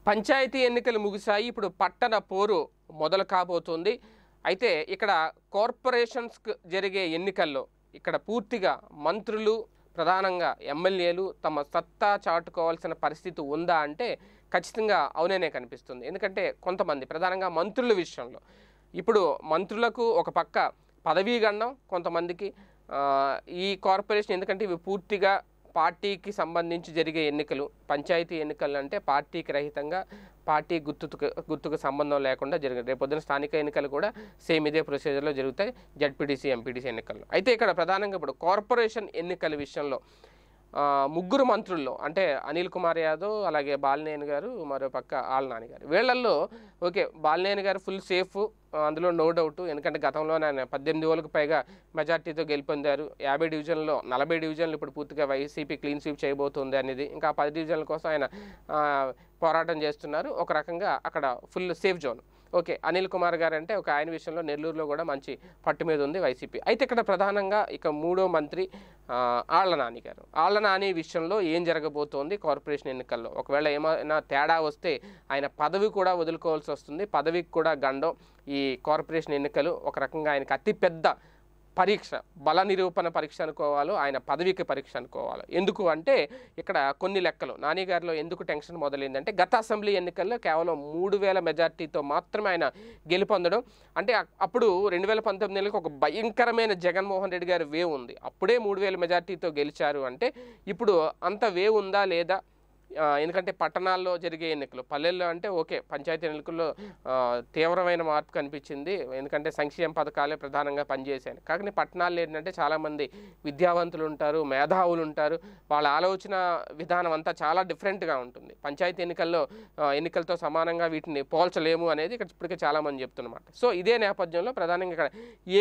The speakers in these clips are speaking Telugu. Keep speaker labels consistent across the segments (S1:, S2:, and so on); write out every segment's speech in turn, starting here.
S1: పంచాయతీ ఎన్నికలు ముగిశాయి. ఇప్పుడు పట్టణ పోరు మొదలు కాబోతుంది. అయితే ఇక్కడ కార్పొరేషన్స్కి జరిగే ఎన్నికల్లో ఇక్కడ పూర్తిగా మంత్రులు, ప్రధానంగా ఎమ్మెల్యేలు తమ సత్తా చాటుకోవాల్సిన పరిస్థితి ఉందా అంటే ఖచ్చితంగా అవుననే కనిపిస్తుంది. ఎందుకంటే కొంతమంది ప్రధానంగా మంత్రుల విషయంలో ఇప్పుడు మంత్రులకు ఒక పక్క పదవీ గండం, కొంతమందికి ఈ కార్పొరేషన్, ఎందుకంటే ఇవి పూర్తిగా పార్టీకి సంబంధించి జరిగే ఎన్నికలు. పంచాయతీ ఎన్నికలు అంటే పార్టీకి రహితంగా, పార్టీ గుర్తుకు సంబంధం లేకుండా జరిగింది. రేపు పొద్దున స్థానిక ఎన్నికలు కూడా సేమ్ ఇదే ప్రొసీజర్లో జరుగుతాయి, జడ్పీటీసీ, ఎంపీటీసీ ఎన్నికల్లో. అయితే ఇక్కడ ప్రధానంగా ఇప్పుడు కార్పొరేషన్ ఎన్నికల విషయంలో ముగ్గురు మంత్రుల్లో అంటే అనిల్ కుమార్ యాదవ్, అలాగే బాలినేని గారు, మరో పక్క ఆళ్ళ నాని గారు. వీళ్ళల్లో ఓకే, బాలినేని గారు ఫుల్ సేఫ్, అందులో నో డౌట్. ఎందుకంటే గతంలోనే ఆయన 18 వేలకు పైగా మెజార్టీతో గెలుపొందారు. 50 డివిజన్లో 40 డివిజన్లు ఇప్పుడు పూర్తిగా వైసీపీ క్లీన్ స్వీప్ చేయబోతుంది అనేది. ఇంకా 10 డివిజన్ల కోసం ఆయన పోరాటం చేస్తున్నారు. ఒక రకంగా అక్కడ full safe zone. Okay, Anil Kumar గారు అంటే ఒక ఆయన విషయంలో నెల్లూరులో కూడా మంచి పట్టు మీద ఉంది వైసీపీ. అయితే ఇక్కడ ప్రధానంగా ఇక మూడో మంత్రి ఆళ్ళ నాని గారు. ఆళ్ళ నాని విషయంలో ఏం జరగబోతోంది కార్పొరేషన్ ఎన్నికల్లో? ఒకవేళ ఏమైనా తేడా వస్తే ఆయన పదవి కూడా వదులుకోవాల్సి వస్తుంది. పదవికి కూడా గండం. ఈ కార్పొరేషన్ ఎన్నికలు ఒక రకంగా ఆయనకు అతిపెద్ద పరీక్ష, బల నిరూపణ పరీక్ష అనుకోవాలో, ఆయన పదవికి పరీక్ష అనుకోవాలి. ఎందుకు అంటే ఇక్కడ కొన్ని లెక్కలు నాని గారిలో ఎందుకు టెన్షన్ మొదలైందంటే గత అసెంబ్లీ ఎన్నికల్లో కేవలం 3000 మెజార్టీతో మాత్రమే ఆయన గెలుపొందడం. అంటే అప్పుడు 2019 ఒక భయంకరమైన జగన్మోహన్ రెడ్డి గారి వేవ్ ఉంది. అప్పుడే 3000 మెజార్టీతో గెలిచారు అంటే ఇప్పుడు అంత వేవ్ ఉందా లేదా? ఎందుకంటే పట్టణాల్లో జరిగే ఎన్నికలు, పల్లెల్లో అంటే ఓకే, పంచాయతీ ఎన్నికల్లో తీవ్రమైన మార్పు కనిపించింది. ఎందుకంటే సంక్షేమ పథకాలే ప్రధానంగా పనిచేశాయి. కానీ పట్టణాల్లో ఏంటంటే చాలామంది విద్యావంతులు ఉంటారు, మేధావులు ఉంటారు. వాళ్ళ ఆలోచన విధానం అంతా చాలా డిఫరెంట్గా ఉంటుంది. పంచాయతీ ఎన్నికలతో సమానంగా వీటిని పోల్చలేము అనేది ఇక్కడ ఇప్పటికే చాలామంది చెప్తున్నమాట. సో ఇదే నేపథ్యంలో ప్రధానంగా ఇక్కడ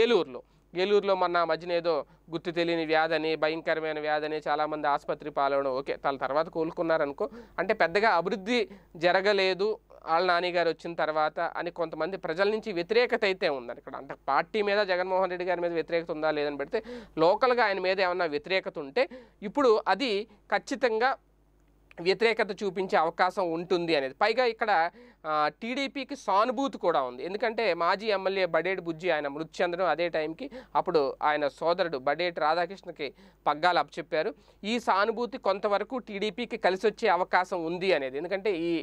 S1: ఏలూరులో మొన్న మధ్యన ఏదో గుర్తు తెలియని వ్యాధని, భయంకరమైన వ్యాధని, చాలామంది ఆసుపత్రి పాలవడం. ఓకే, తన తర్వాత కోలుకున్నారనుకో, అంటే పెద్దగా అభివృద్ధి జరగలేదు ఆళ్ళ నాని గారు వచ్చిన తర్వాత అని కొంతమంది ప్రజల నుంచి వ్యతిరేకత అయితే ఉందని. ఇక్కడ అంటే పార్టీ మీద, జగన్మోహన్ రెడ్డి గారి మీద వ్యతిరేకత ఉందా లేదని పెడితే లోకల్గా ఆయన మీద ఏమన్నా వ్యతిరేకత ఉంటే ఇప్పుడు అది ఖచ్చితంగా వ్యతిరేకత చూపించే అవకాశం ఉంటుంది అనేది. పైగా ఇక్కడ టీడీపీకి సానుభూతి కూడా ఉంది. ఎందుకంటే మాజీ ఎమ్మెల్యే బడేటి బుజ్జి ఆయన మృతి చెందడం అదే టైంకి అప్పుడు ఆయన సోదరుడు బడేటి రాధాకృష్ణకి పగ్గాలు అప్పచెప్పారు. ఈ సానుభూతి కొంతవరకు టీడీపీకి కలిసి వచ్చే అవకాశం ఉంది అనేది. ఎందుకంటే ఈ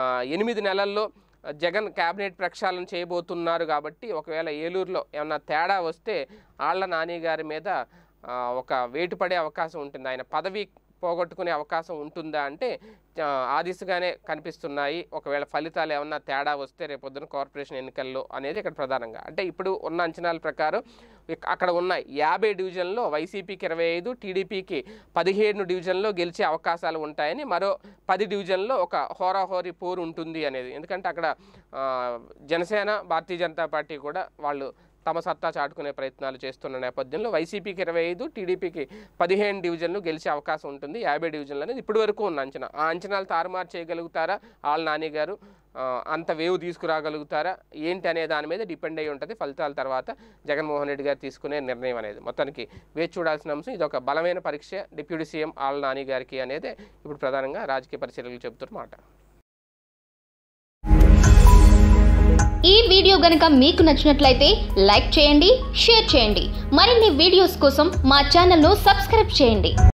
S1: 8 నెలల్లో జగన్ క్యాబినెట్ ప్రక్షాళన చేయబోతున్నారు కాబట్టి ఒకవేళ ఏలూరులో ఏమన్నా తేడా వస్తే ఆళ్ళ నాని గారి మీద ఒక వేటు పడే అవకాశం ఉంటుంది. ఆయన పదవి పోగొట్టుకునే అవకాశం ఉంటుందా అంటే ఆ దిశగానే కనిపిస్తున్నాయి. ఒకవేళ ఫలితాలు ఏమన్నా తేడా వస్తే రేపొద్దున కార్పొరేషన్ ఎన్నికల్లో అనేది ఇక్కడ ప్రధానంగా. అంటే ఇప్పుడు ఉన్న అంచనాల ప్రకారం అక్కడ ఉన్న 50 డివిజన్లో వైసీపీకి 25, టీడీపీకి 17 డివిజన్లో గెలిచే అవకాశాలు ఉంటాయని, మరో 10 డివిజన్లో ఒక హోరాహోరీ పోరు ఉంటుంది అనేది. ఎందుకంటే అక్కడ జనసేన, భారతీయ జనతా పార్టీ కూడా వాళ్ళు తమ సత్తా చాటుకునే ప్రయత్నాలు చేస్తున్న నేపథ్యంలో వైసీపీకి 25, టీడీపీకి 15 డివిజన్లు గెలిచే అవకాశం ఉంటుంది. 50 డివిజన్లు అనేది ఇప్పటి వరకు ఉన్న అంచనా. ఆ అంచనాలు తారుమారు చేయగలుగుతారా ఆళ్ళ నాని గారు? అంత వేవ్ తీసుకురాగలుగుతారా ఏంటి అనే దాని మీద డిపెండ్ అయి ఉంటుంది ఫలితాల తర్వాత జగన్మోహన్ రెడ్డి గారు తీసుకునే నిర్ణయం అనేది. మొత్తానికి వేచి చూడాల్సిన అంశం. ఇది ఒక బలమైన పరీక్ష డిప్యూటీ సీఎం ఆళ్ళ నాని గారికి అనేది ఇప్పుడు ప్రధానంగా రాజకీయ పరిశీలకులు చెబుతున్నమాట.
S2: ఈ వీడియో గనుక మీకు నచ్చినట్లయితే లైక్ చేయండి, షేర్ చేయండి. మరిన్ని వీడియోస్ కోసం మా ఛానల్ను సబ్స్క్రైబ్ చేయండి.